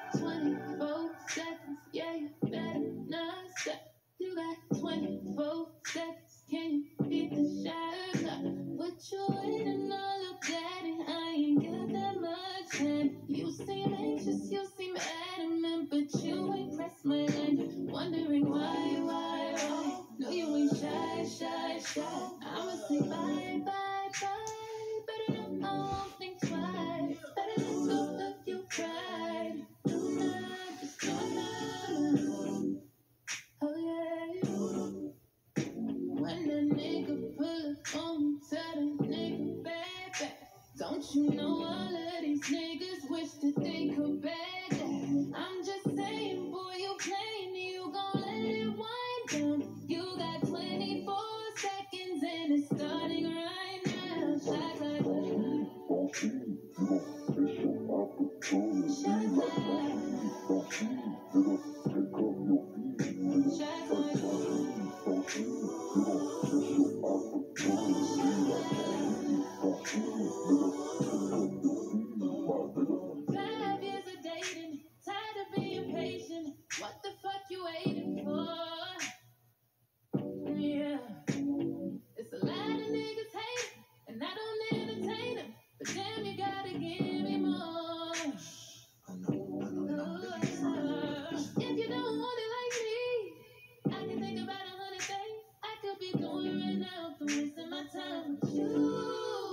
24 seconds, yeah, you better not stop. You got 24 seconds, can you beat the shot? What you waiting all of that? And I ain't got that much time. You seem anxious, you seem adamant, but you ain't pressed my line. Wondering why? No, you ain't shy. I'ma say bye. Better not, I won't think twice. Better let go of your pride. Just do not. Oh yeah. When a nigga pull up on me, tell the nigga baby. Don't you know all of these niggas wish that they could beg that? I'm just saying, boy, you playing, you gon' let it wind down. You got 24 seconds and it's starting right now. Shot like what the fuck you waiting for? Yeah, it's a lot of niggas hate, and I don't entertain them. But damn, you gotta give me more. If you don't want it like me, I can think about 100 things I could be doing right now for wasting my time with you.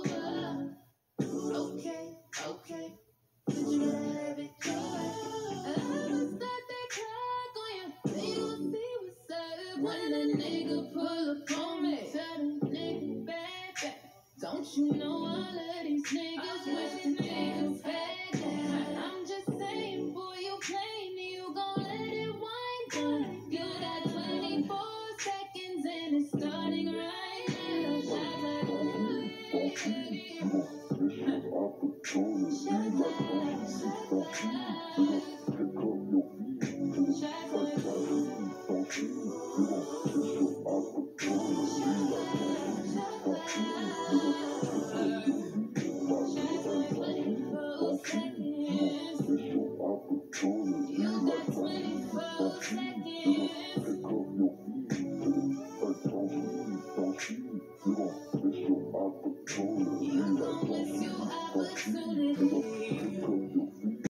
Okay. Did you have it your way? I'ma start that clock on you. Then you gon' see what's up. When a nigga pull up on me, tell the nigga back. Don't you know all of these niggas wish the niggas had that? I'm just saying, boy, you playing, you gon' let it wind down. You got 24 seconds and it's starting right now. Shot like you gon' miss your opportunity.